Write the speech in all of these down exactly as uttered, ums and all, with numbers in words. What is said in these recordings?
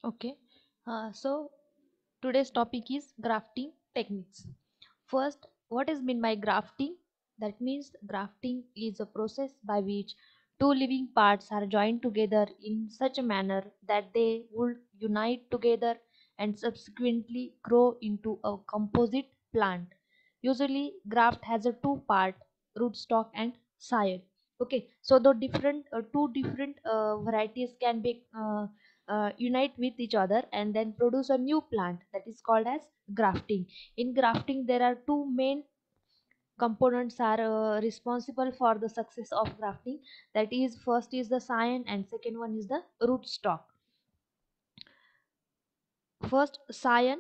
Okay, uh, so today's topic is grafting techniques. First, what is meant by grafting? That means grafting is a process by which two living parts are joined together in such a manner that they would unite together and subsequently grow into a composite plant. Usually, graft has a two part, rootstock and scion. Okay, so the different uh, two different uh, varieties can be uh, uh, unite with each other and then produce a new plant, that is called as grafting. In grafting there are two main components are uh, responsible for the success of grafting, that is first is the scion and second one is the rootstock. First, scion.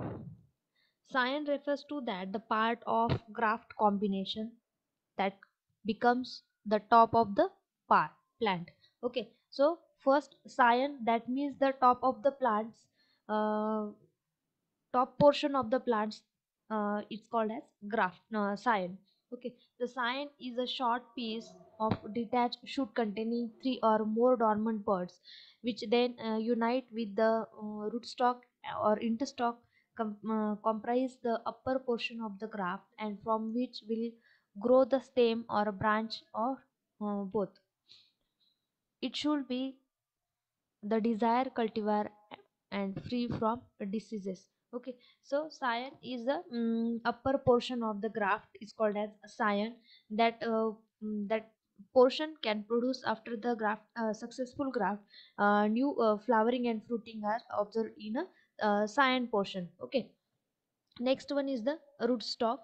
Scion refers to that the part of graft combination that becomes the top of the part plant. Okay, so first scion, that means the top of the plants, uh, top portion of the plants, uh, it's called as graft uh, scion. Okay, the scion is a short piece of detached shoot containing three or more dormant buds which then uh, unite with the uh, rootstock or interstock, com- uh, comprise the upper portion of the graft and from which will grow the stem or a branch or uh, both. It should be the desired cultivar and free from diseases. Okay, so scion is the mm, upper portion of the graft is called as scion. That uh, mm, that portion can produce after the graft uh, successful graft, uh, new uh, flowering and fruiting are observed in a uh, scion portion. Okay, next one is the rootstock.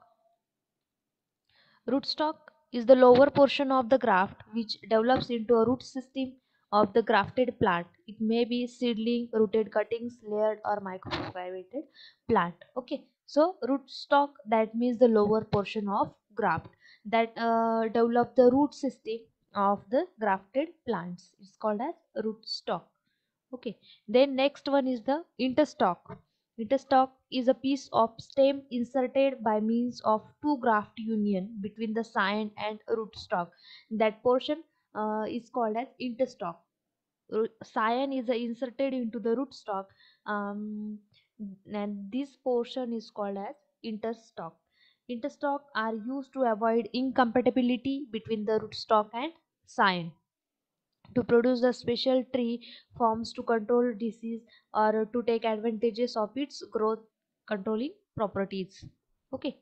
Rootstock is the lower portion of the graft which develops into a root system of the grafted plant. It may be seedling, rooted cuttings, layered or microfiberated plant. Okay, so rootstock, that means the lower portion of graft that uh, develop the root system of the grafted plants. It's called as rootstock. Okay, then next one is the interstock. Interstock is a piece of stem inserted by means of two graft union between the scion and rootstock. That portion uh, is called as interstock. Root- Scion is uh, inserted into the rootstock, um, and this portion is called as interstock. Interstock are used to avoid incompatibility between the rootstock and scion, to produce the special tree forms to control disease or to take advantages of its growth controlling properties. Okay,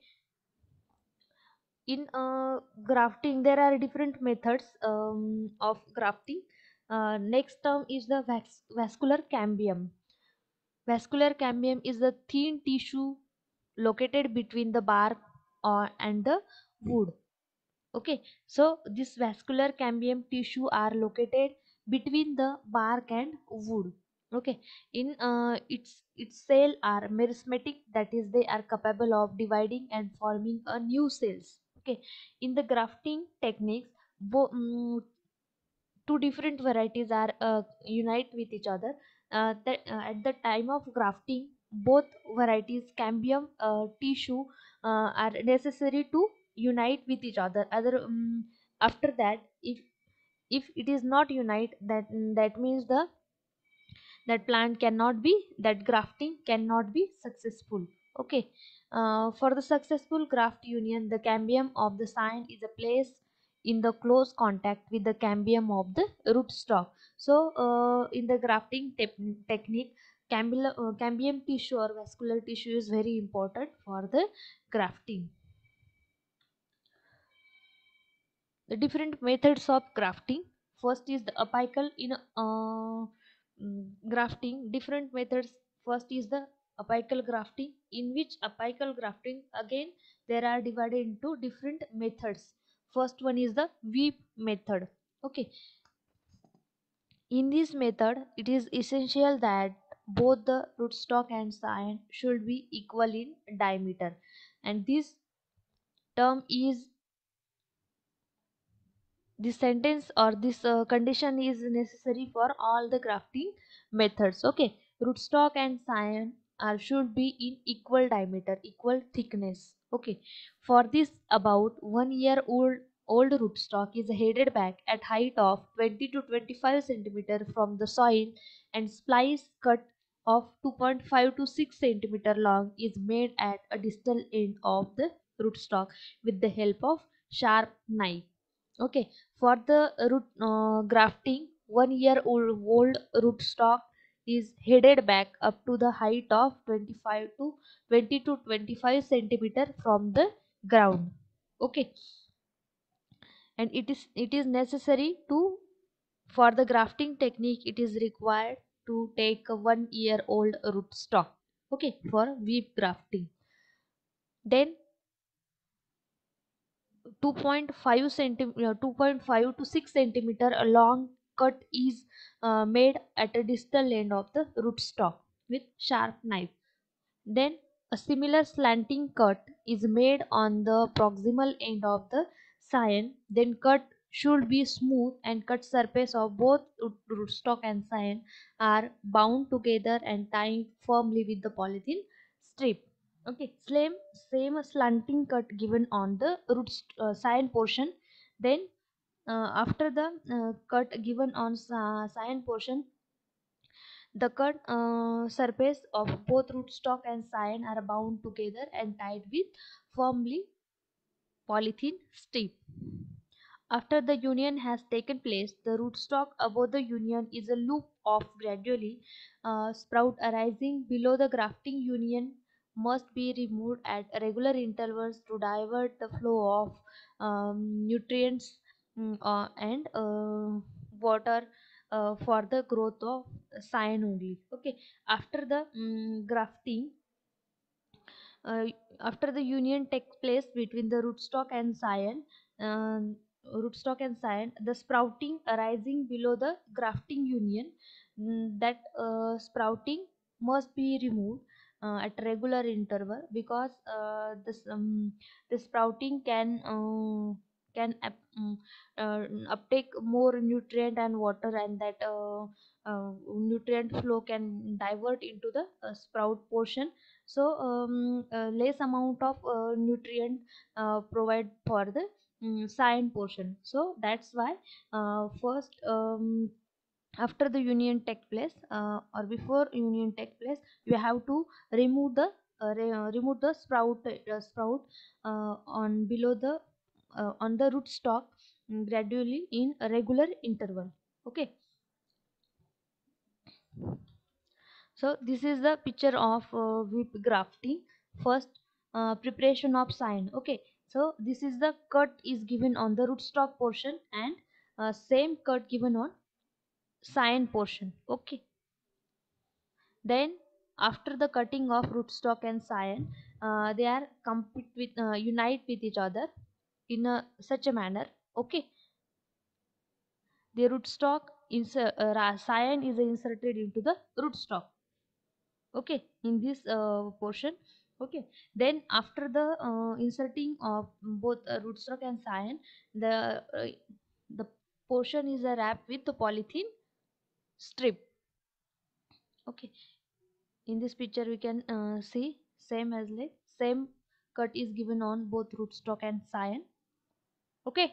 in uh, grafting there are different methods um, of grafting. Uh, next term is the vas- vascular cambium. Vascular cambium is the thin tissue located between the bark uh, and the wood. Okay, so this vascular cambium tissue are located between the bark and wood. Okay, in uh, its its cell are meristematic, that is they are capable of dividing and forming a new cells. Okay, in the grafting techniques, bo- mm, two different varieties are uh, unite with each other. Uh, that, uh, at the time of grafting, both varieties cambium uh, tissue uh, are necessary to unite with each other. Other um, After that, if if it is not unite, that that means the that plant cannot be, that grafting cannot be successful. Okay, uh, for the successful graft union, the cambium of the sign is a place in the close contact with the cambium of the rootstock. So uh, in the grafting tep- technique, cambium, uh, cambium tissue or vascular tissue is very important for the grafting. The different methods of grafting. First is the apical in uh, mm, grafting. Different methods. First is the apical grafting, in which apical grafting again there are divided into different methods. First one is the weep method. Okay, in this method it is essential that both the rootstock and scion should be equal in diameter, and this term is, this sentence or this uh, condition is necessary for all the grafting methods. Okay, rootstock and scion are should be in equal diameter, equal thickness. Okay, for this about one year old old rootstock is headed back at height of twenty to twenty-five centimeter from the soil and splice cut of two point five to six centimeter long is made at a distal end of the rootstock with the help of sharp knife. Okay, for the root uh, grafting, one year old, old rootstock is headed back up to the height of twenty-five to twenty to twenty-five centimeter from the ground. Okay, and it is it is necessary to, for the grafting technique, it is required to take a one year old rootstock. Okay, for weep grafting. Then two point five centimeter, two point five to six centimeter a long cut is uh, made at a distal end of the rootstock with sharp knife. Then a similar slanting cut is made on the proximal end of the scion. Then cut should be smooth and cut surface of both root- rootstock and scion are bound together and tied firmly with the polythene strip. Okay, same same slanting cut given on the root uh, scion portion. Then uh, after the uh, cut given on uh, scion portion, the cut uh, surface of both rootstock and scion are bound together and tied with firmly polythene strip. After the union has taken place, the rootstock above the union is a loop of gradually uh, sprout arising below the grafting union must be removed at regular intervals to divert the flow of um, nutrients mm, uh, and uh, water uh, for the growth of scion only. Okay, after the mm, grafting, uh, after the union takes place between the rootstock and scion, um, rootstock and scion, the sprouting arising below the grafting union, mm, that uh, sprouting must be removed uh, at regular interval because uh, this um, the sprouting can uh, can up, um, uh, uptake more nutrient and water, and that uh, uh, nutrient flow can divert into the uh, sprout portion. So um, uh, less amount of uh, nutrient uh, provide for the um, scion portion. So that's why uh, first, um, after the union take place uh, or before union take place, you have to remove the uh, re- uh, remove the sprout uh, sprout uh, on below the uh, on the root stock, mm, gradually in a regular interval. Okay, so this is the picture of uh, whip grafting. First, uh, preparation of sign. Okay, so this is the cut is given on the rootstock portion, and uh, same cut given on sign portion. Okay, then after the cutting of rootstock and sign, uh, they are complete with uh, unite with each other in a, such a manner. Okay, the rootstock insert uh, ra- sign is inserted into the rootstock. Okay, in this uh, portion. Okay, then after the uh, inserting of both uh, rootstock and scion, the uh, the portion is uh, wrapped with the polythene strip. Okay, in this picture we can uh, see same as like same cut is given on both rootstock and scion. Okay,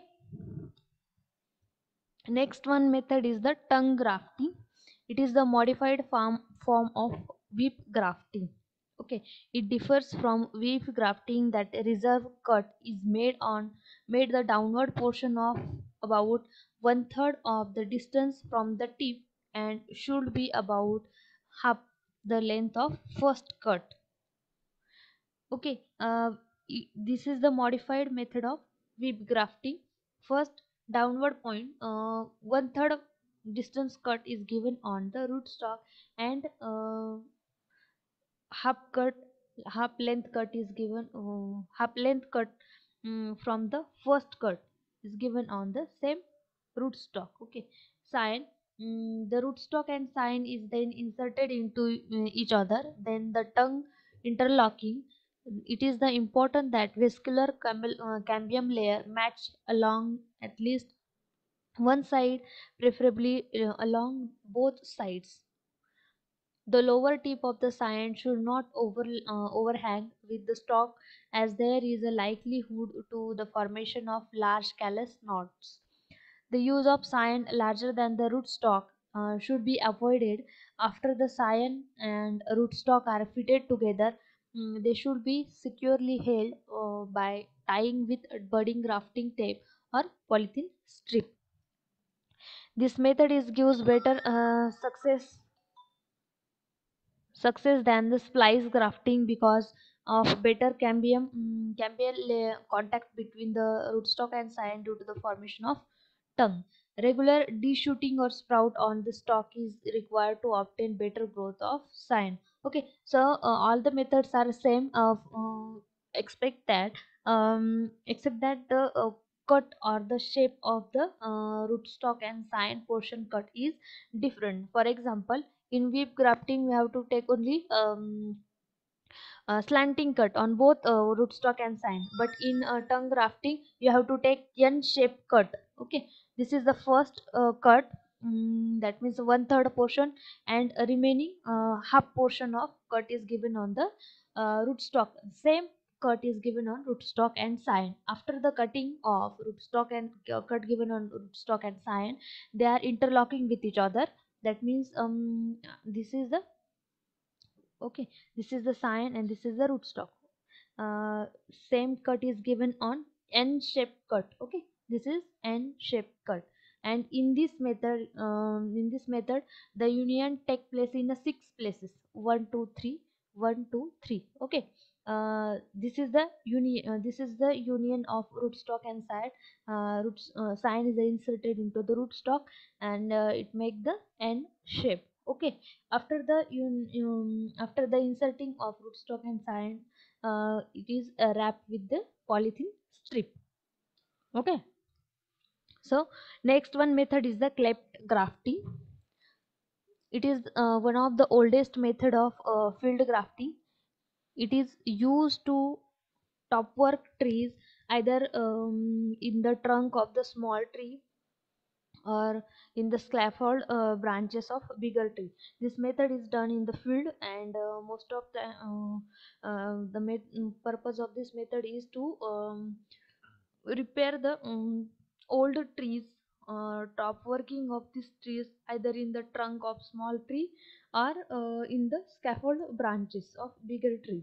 next one method is the tongue grafting. It is the modified form form of whip grafting. Okay, it differs from whip grafting that a reserve cut is made on made the downward portion of about one third of the distance from the tip and should be about half the length of first cut. Okay, uh, i- this is the modified method of whip grafting. First, downward point, uh, one third of distance cut is given on the rootstock, and uh, half cut, half length cut is given, uh, half length cut um, from the first cut is given on the same rootstock. Okay, sign. Mm, the rootstock and sign is then inserted into uh, each other. Then the tongue interlocking. It is the important that vascular camel, uh, cambium layer match along at least one side, preferably uh, along both sides. The lower tip of the sign should not over, uh, overhang with the stalk, as there is a likelihood to the formation of large callus knots. The use of sign larger than the rootstock uh, should be avoided. After the scion and rootstock are fitted together, mm, they should be securely held uh, by tying with budding grafting tape or polythene strip. This method is gives better uh, success success than the splice grafting because of better cambium mm, cambial la- contact between the rootstock and scion due to the formation of tongue. Regular deshooting or sprout on the stalk is required to obtain better growth of scion. Okay, so uh, all the methods are same of uh, expect that um, except that the uh, cut or the shape of the uh, rootstock and scion portion cut is different. For example, in weave grafting we have to take only um, uh, slanting cut on both uh, rootstock and scion, but in uh, tongue grafting you have to take n shape cut. Okay, this is the first uh, cut, mm, that means one third portion, and a remaining uh, half portion of cut is given on the uh, rootstock. Same cut is given on rootstock and scion. After the cutting of rootstock and uh, cut given on rootstock and scion, they are interlocking with each other. That means um this is the okay, this is the scion and this is the rootstock. uh, Same cut is given on n shaped cut. Okay, this is n shaped cut, and in this method um, in this method the union take place in a six places: one two three, one two three. Okay, uh, this is the union uh, this is the union of rootstock and side. Uh, roots uh, Scion is inserted into the rootstock, and uh, it make the n shape. Okay, after the un, um, after the inserting of rootstock and scion, uh, it is uh, wrapped with the polythene strip. Okay, so next one method is the cleft grafting. It is uh, one of the oldest method of uh, field grafting. It is used to topwork trees, either um, in the trunk of the small tree or in the scaffold uh, branches of bigger tree. This method is done in the field, and uh, most of the uh, uh, the met- mm, purpose of this method is to um, repair the um, old trees, uh, top working of these trees either in the trunk of small tree or uh, in the scaffold branches of bigger tree.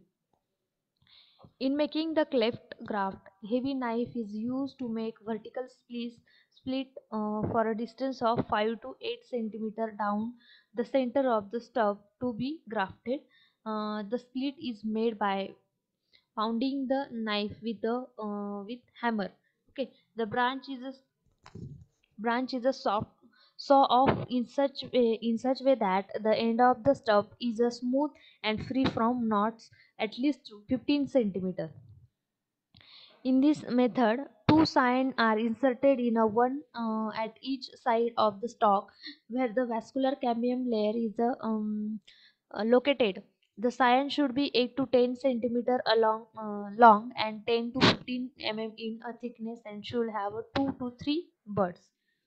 In making the cleft graft, heavy knife is used to make vertical splits split uh, for a distance of five to eight centimeter down the center of the stub to be grafted. Uh, the split is made by pounding the knife with the uh, with hammer. Okay, the branch is a branch is a soft saw off in such way in such way that the end of the stub is a smooth and free from knots at least fifteen centimeter. In this method, two signs are inserted in a one uh, at each side of the stalk where the vascular cambium layer is uh, um, uh, located. The sign should be eight to ten centimeter along, uh, long and ten to fifteen millimeters in a thickness and should have a two to three buds.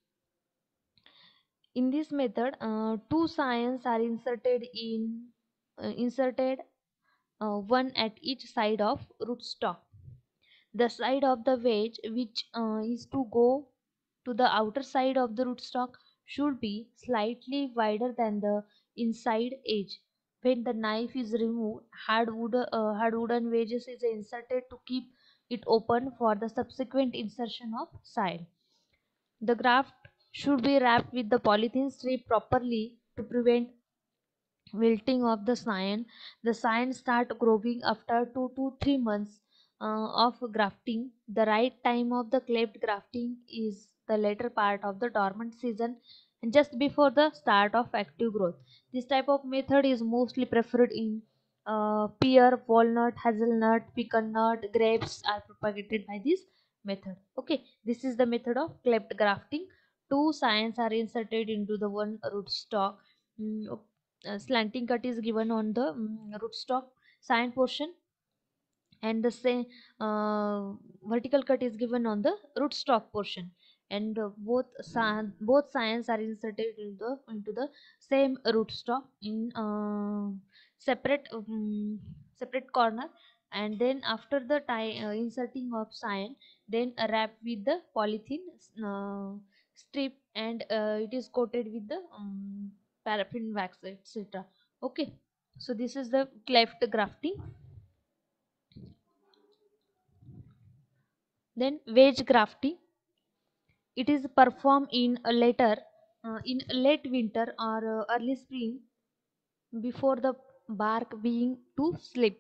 In this method, uh, two signs are inserted in uh, inserted uh, one at each side of rootstock. The side of the wedge which uh, is to go to the outer side of the rootstock should be slightly wider than the inside edge. When the knife is removed, hard, wood, uh, hard wooden wedges is inserted to keep it open for the subsequent insertion of side. The graft should be wrapped with the polythene strip properly to prevent wilting of the scion. The scion start growing after two to three months uh, of grafting. The right time of the cleft grafting is the later part of the dormant season and just before the start of active growth. This type of method is mostly preferred in uh, pear, walnut, hazelnut, pecan nut, grapes are propagated by this method. Okay, this is the method of cleft grafting. Two scions are inserted into the one rootstock. Mm, uh, slanting cut is given on the um, rootstock scion portion, and the same uh, vertical cut is given on the rootstock portion, and uh, both scion both scions are inserted into the into the same rootstock in uh, separate um, separate corner, and then after the tie uh, inserting of scion, then wrap with the polythene uh, strip, and uh, it is coated with the um, paraffin wax, etc. Okay, so this is the cleft grafting. Then wedge grafting, it is performed in a later uh, in late winter or uh, early spring, before the bark being to slip.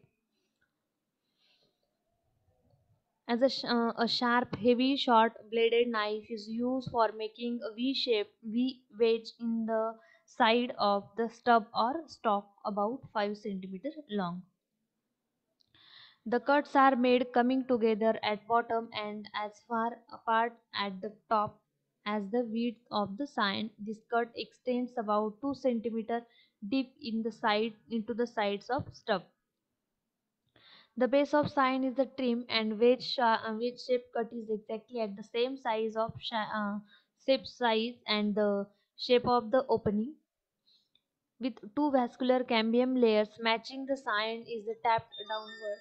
As a, sh- uh, a sharp, heavy, short-bladed knife is used for making a V-shape V wedge in the side of the stub or stalk about five centimeters long. The cuts are made coming together at bottom and as far apart at the top as the width of the sign. This cut extends about two centimeters deep in the side into the sides of stub. The base of sign is the trim, and wedge, sha- uh, wedge shape cut is exactly at the same size of sha- uh, shape size and the shape of the opening. With two vascular cambium layers matching the sign is the tapped downward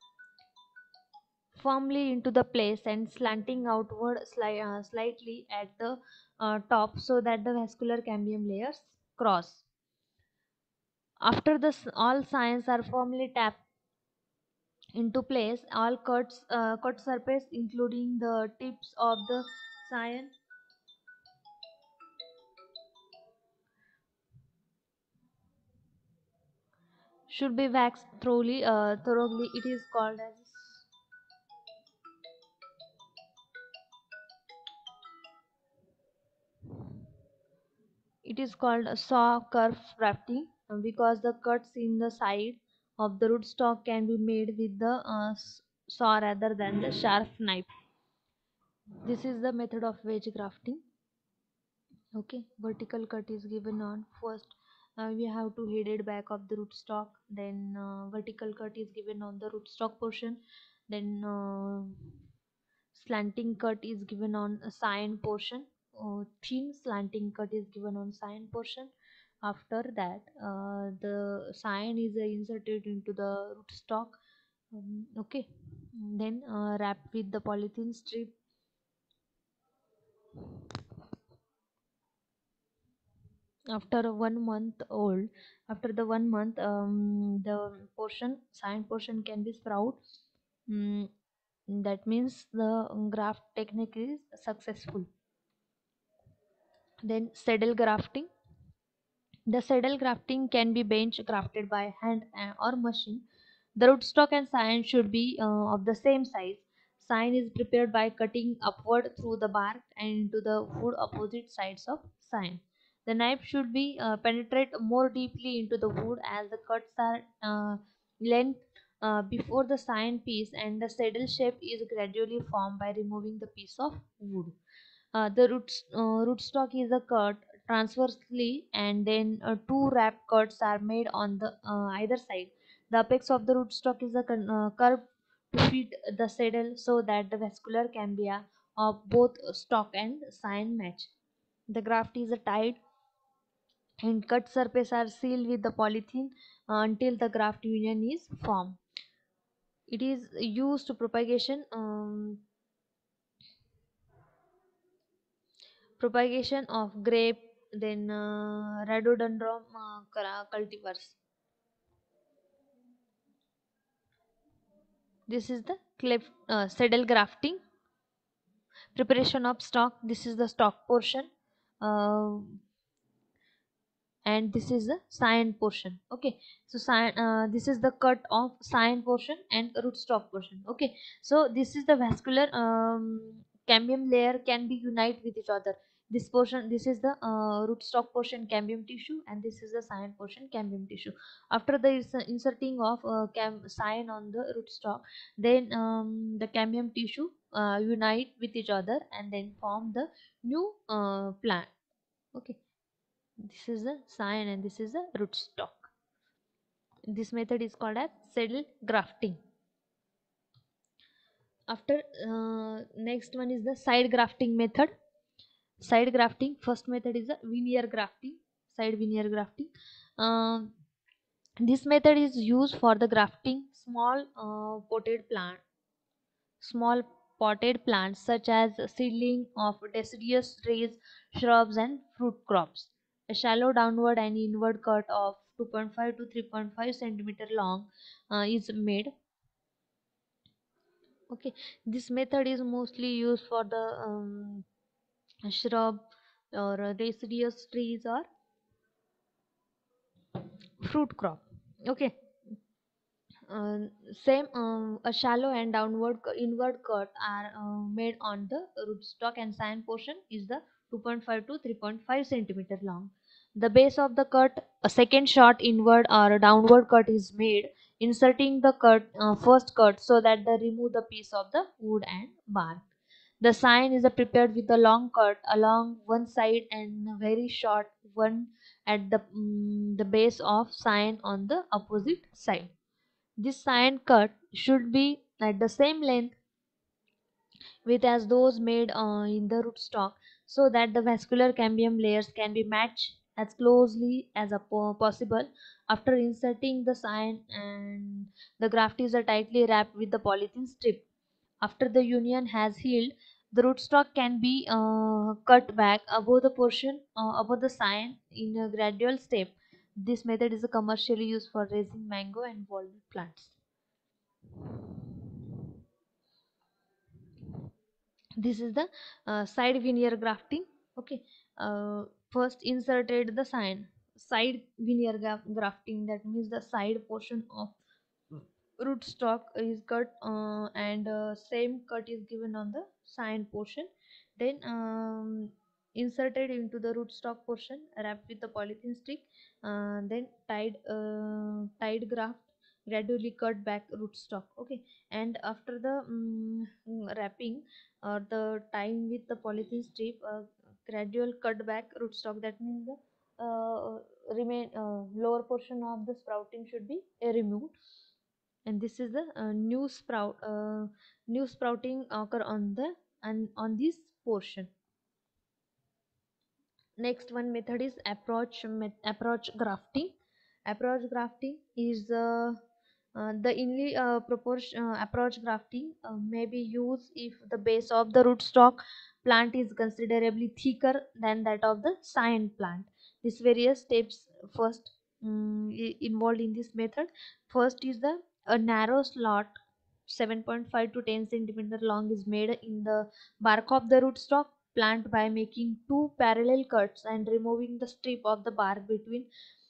firmly into the place and slanting outward sli- uh, slightly at the uh, top so that the vascular cambium layers cross. After the s- all signs are firmly tapped into place, all cuts uh, cut surface including the tips of the sign should be waxed thoroughly. Uh, thoroughly, it is called as it is called a saw curve grafting, uh, because the cuts in the side of the rootstock can be made with the uh, s- saw rather than the sharp knife. This is the method of wedge grafting. Okay, vertical cut is given on first. Uh, we have to headed back of the rootstock. Then uh, vertical cut is given on the rootstock portion. Then uh, slanting cut is given on a sign portion. Uh, thin slanting cut is given on sign portion. After that, uh, the sign is uh, inserted into the rootstock. Um, okay, then uh, wrap with the polythene strip. After one month old, after the one month, um, the portion sign portion can be sprout. Mm, that means the graft technique is successful. Then saddle grafting. The saddle grafting can be bench grafted by hand uh, or machine. The rootstock and sign should be uh, of the same size. Sign is prepared by cutting upward through the bark and into the wood opposite sides of sign. The knife should be uh, penetrate more deeply into the wood as the cuts are uh, length uh, before the sign piece, and the saddle shape is gradually formed by removing the piece of wood. Uh, the roots, uh, rootstock is a cut transversely, and then uh, two wrap cuts are made on the uh, either side. The apex of the rootstock is a con- uh, curve to feed the saddle so that the vascular cambia of both stalk and sign match. The graft is tied and cut surface are sealed with the polythene uh, until the graft union is formed. It is used to propagation um, propagation of grape, then uh, rhododendron uh, cra- cultivars. This is the cleft uh, saddle grafting. Preparation of stock, this is the stock portion, uh, and this is the cyan portion. Okay, so cyan, uh, this is the cut of cyan portion and rootstock portion. Okay, so this is the vascular um, cambium layer can be unite with each other. This portion, this is the uh, rootstock portion cambium tissue, and this is the cyan portion cambium tissue. After the ins- inserting of uh, cam cyan on the rootstock, then um, the cambium tissue uh, unite with each other and then form the new uh, plant. Okay, this is the sign and this is the rootstock. This method is called as saddle grafting. After uh, next one is the side grafting method. Side grafting, first method is the veneer grafting. Side veneer grafting. Um, this method is used for the grafting small uh, potted plant, small potted plants such as seedling of deciduous trees, shrubs, and fruit crops. A shallow downward and inward cut of two point five to three point five centimeter long uh, is made. Okay, this method is mostly used for the um, shrub or uh, deciduous trees or fruit crop. Okay. Uh, same, um, a shallow and downward cu- inward cut are uh, made on the rootstock, and sign portion is the two point five to three point five centimeter long. The base of the cut, a second short inward or downward cut is made, inserting the cut uh, first cut so that they remove the piece of the wood and bark. The sign is uh, prepared with a long cut along one side and a very short one at the mm, the base of sign on the opposite side. This sign cut should be at the same length with as those made uh, in the rootstock, so that the vascular cambium layers can be matched as closely as a po- possible. After inserting the sign, and the graft is uh, tightly wrapped with the polythene strip. After the union has healed, the rootstock can be uh, cut back above the portion uh, above the sign in a gradual step. This method is uh, commercially used for raising mango and walnut plants. This is the uh, side veneer grafting. Okay. uh, First inserted the sign. Side veneer gra- grafting, that means the side portion of rootstock is cut, uh, and uh, same cut is given on the sign portion, then um, inserted into the rootstock portion, wrapped with the polythene stick, uh, then tied uh, tied graft, gradually cut back rootstock. Okay. And after the um, wrapping or the tying with the polythene strip, uh, gradual cut back rootstock, that means the uh, remain uh, lower portion of the sprouting should be uh, removed, and this is the uh, new sprout uh, new sprouting occur on the and on this portion. Next one method is approach met- approach grafting. Approach grafting is uh, uh, the only uh, proportion uh, approach grafting uh, may be used if the base of the rootstock plant is considerably thicker than that of the sign plant. These various steps first um, i- involved in this method. First is the a narrow slot seven point five to ten centimeter long is made in the bark of the rootstock plant by making two parallel cuts and removing the strip of the bark between.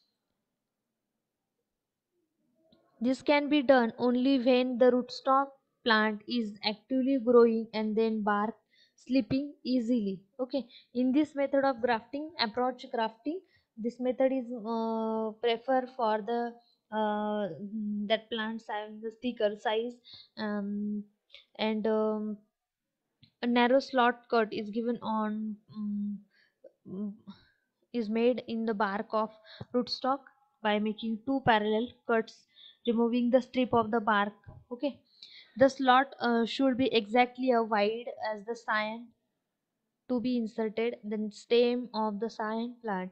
This can be done only when the rootstock plant is actively growing and then bark slipping easily. Okay, in this method of grafting, approach grafting, this method is uh, preferred for the uh, that plants having the thicker size, um, and um, a narrow slot cut is given on um, mm, is made in the bark of rootstock by making two parallel cuts, removing the strip of the bark. Okay, the slot uh, should be exactly as wide as the sign to be inserted. The stem of the sign plant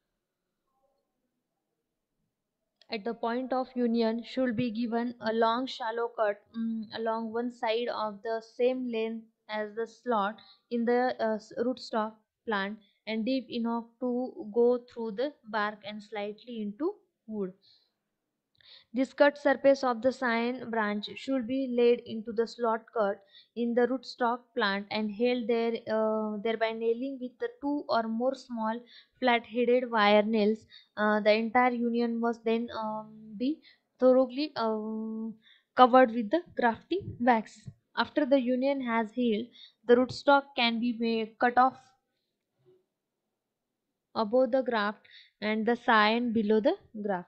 at the point of union should be given a long shallow cut mm, along one side of the same length as the slot in the uh, s- rootstock plant, and deep enough to go through the bark and slightly into wood. This cut surface of the sign branch should be laid into the slot cut in the rootstock plant and held there, uh, thereby nailing with the two or more small flat-headed wire nails. Uh, the entire union must then um, be thoroughly um, covered with the grafting wax. After the union has healed, the rootstock can be made, cut off above the graft and the sign below the graft.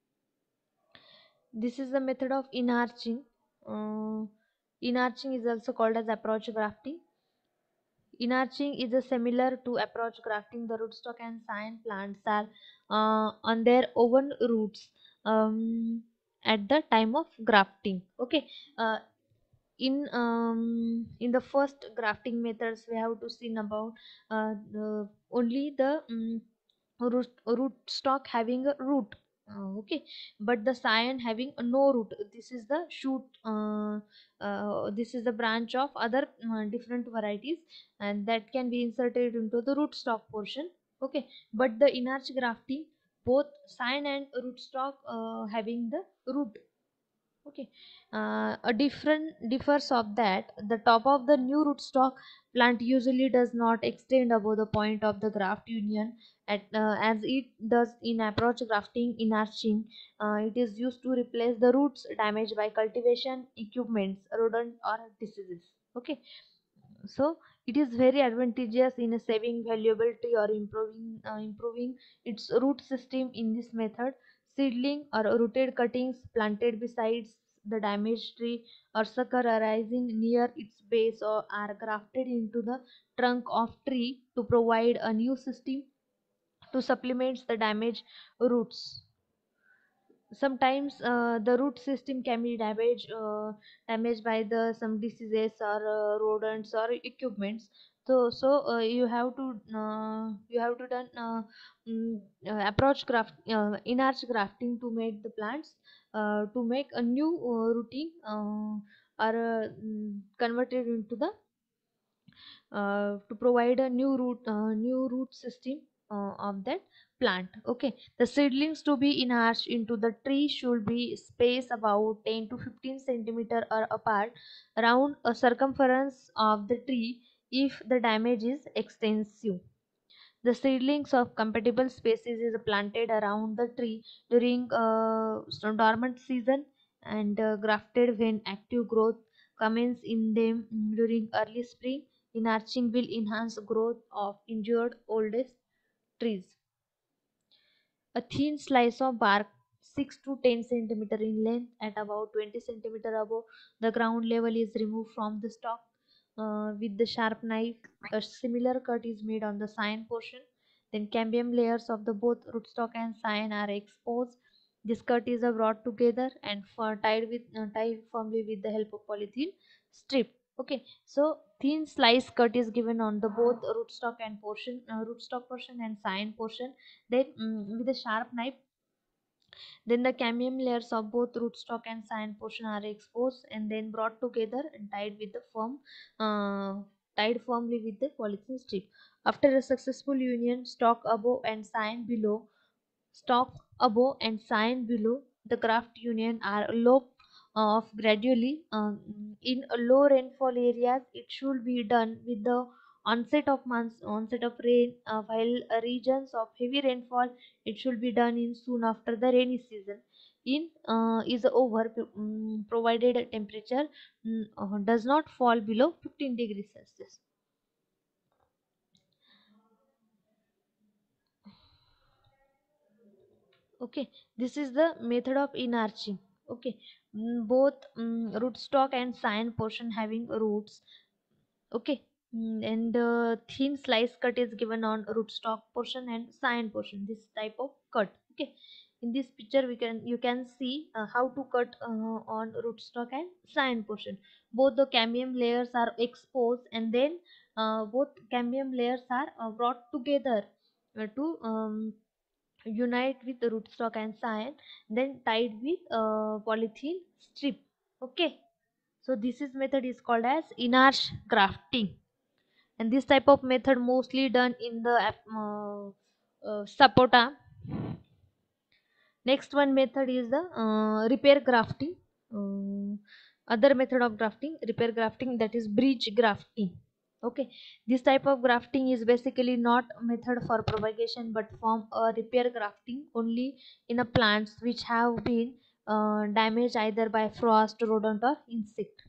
This is the method of inarching. Uh, Inarching is also called as approach grafting. Inarching is a similar to approach grafting. The rootstock and sign plants are uh, on their own roots um, at the time of grafting. Okay. Uh, in um, in the first grafting methods, we have to see about uh, the, only the um, root root stock having a root. uh, okay, but the cyan having a no root. This is the shoot, uh, uh, this is the branch of other uh, different varieties, and that can be inserted into the rootstock portion. Okay, but the enarch grafting, both cyan and rootstock uh, having the root. Okay, uh, a different differs of that. The top of the new rootstock plant usually does not extend above the point of the graft union, at, uh, as it does in approach grafting in arching. Uh, it is used to replace the roots damaged by cultivation equipments, rodent or diseases. Okay, so it is very advantageous in saving valuable tree or improving uh, improving its root system. In this method, seedling or rooted cuttings planted beside the damaged tree or sucker arising near its base or are grafted into the trunk of tree to provide a new system to supplement the damaged roots. Sometimes uh, the root system can be damaged uh, damaged by the some diseases or uh, rodents or equipments. So so uh, you have to uh, you have to done uh, mm, uh, approach graft uh, enlarge grafting to make the plants uh, to make a new uh, rooting uh, or uh, mm, converted into the uh, to provide a new root uh, new root system uh, of that plant. Okay, the seedlings to be enlarged into the tree should be spaced about ten to fifteen centimeter or apart around a circumference of the tree if the damage is extensive. The seedlings of compatible species is planted around the tree during uh, so dormant season and uh, grafted when active growth commences in them mm, during early spring. Enarching will enhance growth of injured oldest trees. A thin slice of bark six to ten centimeter in length at about twenty centimeter above the ground level is removed from the stalk uh, with the sharp knife. A similar cut is made on the cyan portion. Then cambium layers of the both rootstock and cyan are exposed. This cut is uh, brought together and for tied with uh, tied firmly with the help of polythene strip. Okay, so thin slice cut is given on the both rootstock and portion uh, rootstock portion and cyan portion. Then mm, with a sharp knife, then the cambium layers of both rootstock and cyan portion are exposed and then brought together and tied with the firm uh, tied firmly with the polythene strip. After a successful union, stalk above and cyan below Stalk above and cyan below the graft union are low off gradually. Um, in low rainfall areas, it should be done with the onset of months, onset of rain, uh, while uh, regions of heavy rainfall, it should be done in soon after the rainy season. In uh, is over, um, provided temperature mm, uh, does not fall below fifteen degrees Celsius. Okay, this is the method of enarching. Okay, mm, both mm, rootstock and cyan portion having roots. Okay, mm, and uh, thin slice cut is given on rootstock portion and cyan portion, this type of cut. Okay, in this picture we can you can see uh, how to cut uh, on rootstock and cyan portion. Both the cambium layers are exposed and then uh, both cambium layers are uh, brought together uh, to um, unite with the rootstock and cyan, then tied with uh, polythene strip. Okay, so this is method is called as enarch grafting, and this type of method mostly done in the uh, uh, sapota. Next one method is the uh, repair grafting. Um, other method of grafting, repair grafting, that is bridge grafting. Okay, this type of grafting is basically not a method for propagation but form a repair grafting only in a plants which have been uh, damaged either by frost, rodent or insect.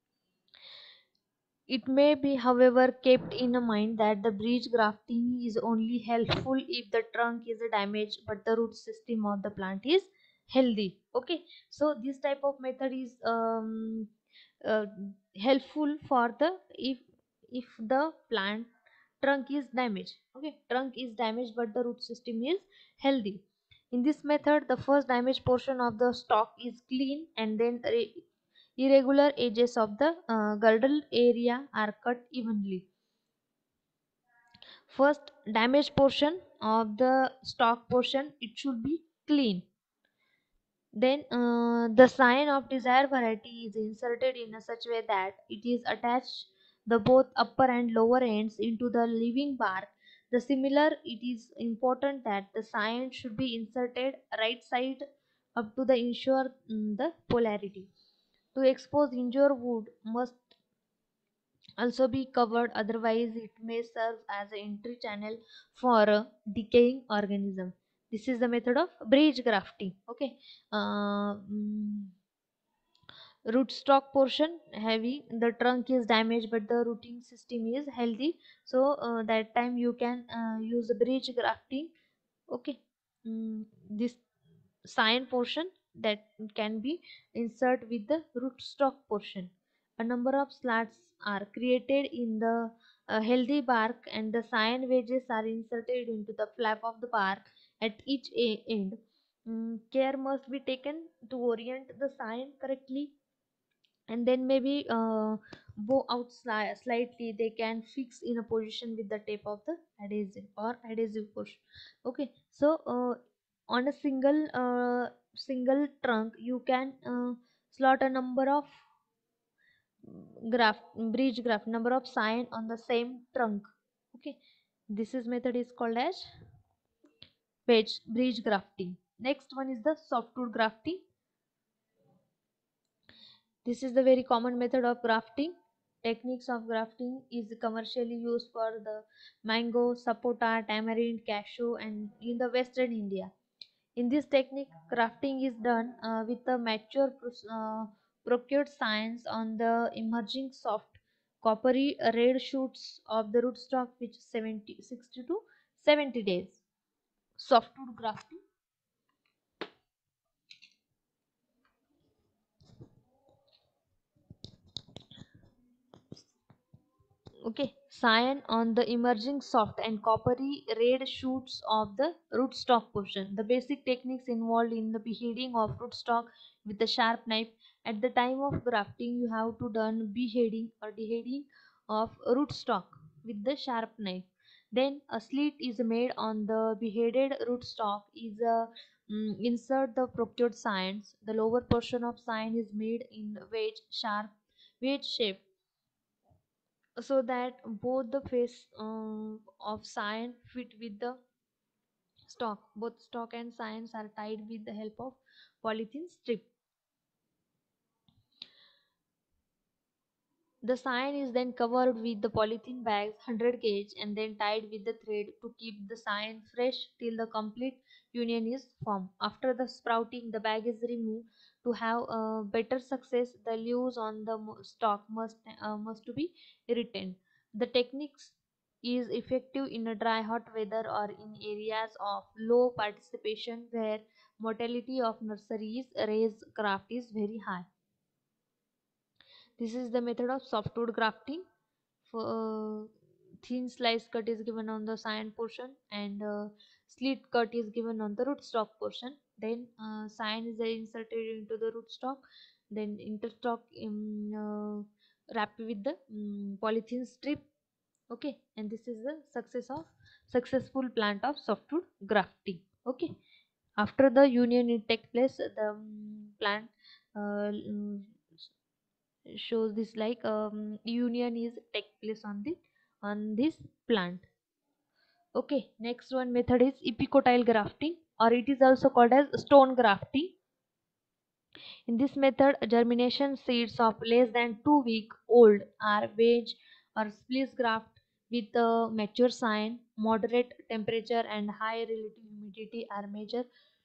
It may be, however, kept in mind that the bridge grafting is only helpful if the trunk is damaged but the root system of the plant is healthy. Okay, so this type of method is um, uh, helpful for the if if the plant trunk is damaged. Okay, trunk is damaged but the root system is healthy. In this method, the first damaged portion of the stalk is clean and then re- irregular edges of the uh, girdle area are cut evenly. First damaged portion of the stalk portion, it should be clean. Then uh, the sign of desired variety is inserted in a such way that it is attached the both upper and lower ends into the living bark. The similar, it is important that the sign should be inserted right side up to the ensure mm, the polarity. To expose injured wood must also be covered, otherwise it may serve as an entry channel for a decaying organism. This is the method of bridge grafting. Okay. uh, mm, Rootstock portion heavy, the trunk is damaged but the rooting system is healthy, so uh, that time you can uh, use a bridge grafting. Okay. mm, this sign portion that can be insert with the rootstock portion. A number of slats are created in the uh, healthy bark and the sign wedges are inserted into the flap of the bark at each a- end. Mm, care must be taken to orient the sign correctly, and then maybe uh, bow out sli- slightly. They can fix in a position with the tape of the adhesive or adhesive portion. Okay. So uh, on a single uh, single trunk you can uh, slot a number of graph bridge graph number of sign on the same trunk. Okay. This is method is called as bridge bridge grafting. Next one is the softwood grafting. This is the very common method of grafting. Techniques of grafting is commercially used for the mango, sapota, tamarind, cashew, and in the western India. In this technique, grafting is done uh, with the mature uh, procured science on the emerging soft, coppery red shoots of the rootstock, which is seventy, sixty to seventy days. Softwood grafting. Okay, cyan on the emerging soft and coppery red shoots of the rootstock portion. The basic techniques involved in the beheading of rootstock with a sharp knife. At the time of grafting, you have to done beheading or deheading of rootstock with the sharp knife. Then a slit is made on the beheaded rootstock. Is a mm, insert the procured signs. The lower portion of sign is made in wedge sharp wedge shape so that both the face um, of cyan fit with the stock. Both stock and cyans are tied with the help of polythene strip. The cyan is then covered with the polythene bags one hundred gauge and then tied with the thread to keep the cyan fresh till the complete union is formed. After the sprouting, the bag is removed. To have uh, better success, the leaves on the mo- stalk must uh, must to be retained. The techniques is effective in a dry hot weather or in areas of low participation where mortality of nurseries raised craft is very high. This is the method of softwood grafting. For uh, thin slice cut is given on the cyan portion and uh, slit cut is given on the rootstock portion. Then uh, cyan is inserted into the rootstock. Then interstock um, uh, wrapped with the um, polythene strip. Okay, and this is the success of successful plant of softwood grafting. Okay, after the union it takes place, the um, plant uh, mm, shows this like um, union is take place on the on this plant. Okay, next one method is epicotyle grafting, or it is also called as stone grafting. In this method, germination seeds of less than two week old are wedge or splice graft with a mature sign. Moderate temperature and high relative humidity are major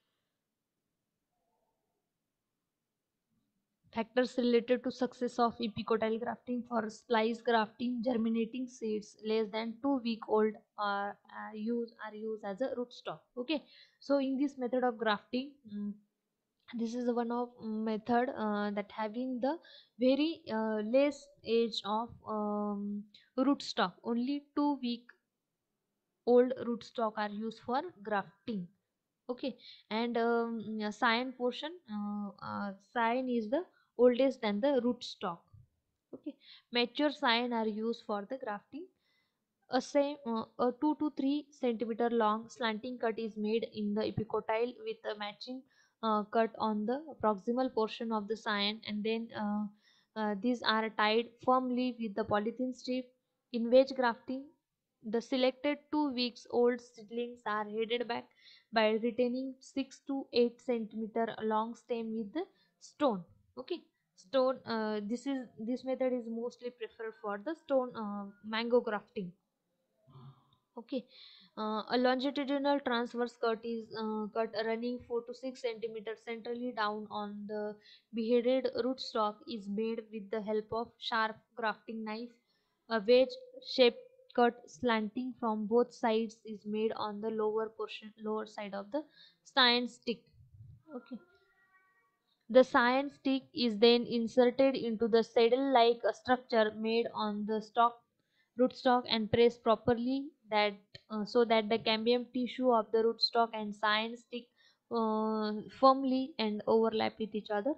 factors related to success of epicotyle grafting. For splice grafting, germinating seeds less than two week old are, are used are used as a rootstock. Okay, so in this method of grafting, mm, this is one of method uh, that having the very uh, less age of um, rootstock. Only two week old rootstock are used for grafting. Okay, and um, yeah, cyan portion, uh, uh, cyan is the oldest than the rootstock. Okay, mature cyan are used for the grafting. A same uh, a two to three centimeter long slanting cut is made in the epicotyle with a matching uh, cut on the proximal portion of the scion, and then uh, uh, these are tied firmly with the polythene strip. In wedge grafting, the selected two weeks old seedlings are headed back by retaining six to eight centimeter long stem with the stone. Okay, stone. Uh, this is this method is mostly preferred for the stone uh, mango grafting. Okay, uh, a longitudinal transverse cut is uh, cut running four to six centimeters centrally down on the beheaded rootstock is made with the help of sharp grafting knife. A wedge shaped cut slanting from both sides is made on the lower portion, lower side of the scion stick. Okay. The scion stick is then inserted into the saddle-like structure made on the stalk, rootstock, and pressed properly that uh, so that the cambium tissue of the rootstock and scion stick uh, firmly and overlap with each other.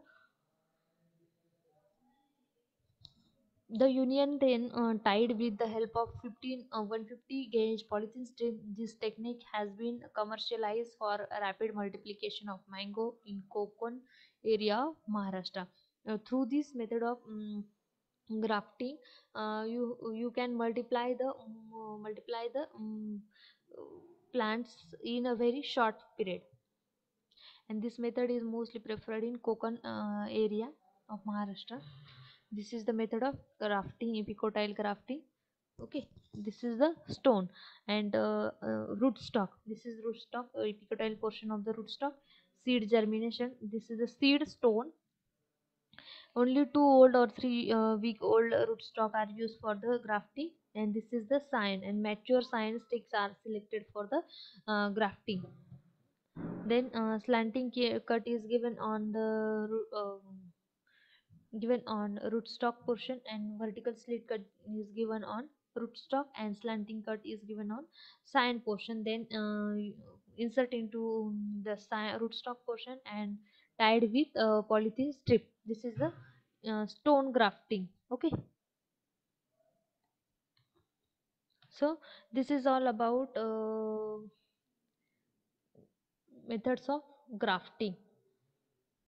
The union then uh, tied with the help of fifteen uh, one hundred fifty gauge polythene strip. This technique has been commercialized for rapid multiplication of mango in Konkan area of Maharashtra. Uh, through this method of um, grafting, uh, you you can multiply the um, uh, multiply the um, plants in a very short period, and this method is mostly preferred in Konkan uh, area of Maharashtra. This is the method of grafting, epicotyle grafting. Okay, this is the stone and uh, uh, rootstock. This is rootstock, uh, epicotyle portion of the rootstock. Seed germination. This is the seed stone. Only two old or three uh, week old rootstock are used for the grafting, and this is the sign. And mature sign sticks are selected for the uh, grafting. Then uh, slanting ca- cut is given on the roo- um, given on rootstock portion, and vertical slit cut is given on rootstock, and slanting cut is given on sign portion. Then uh, insert into the si- rootstock portion and tied with a polythene strip. This is the uh, stone grafting. Okay, so this is all about uh, methods of grafting.